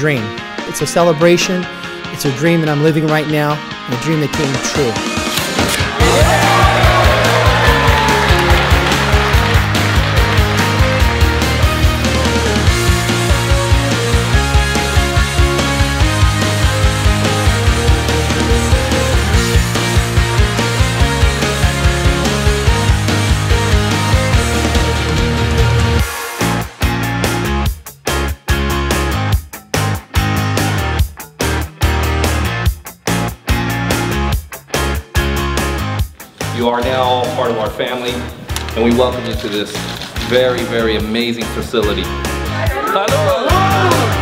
dream. It's a celebration. It's a dream that I'm living right now, and a dream that came true. You are now part of our family, and we welcome you to this very, very amazing facility. Hello.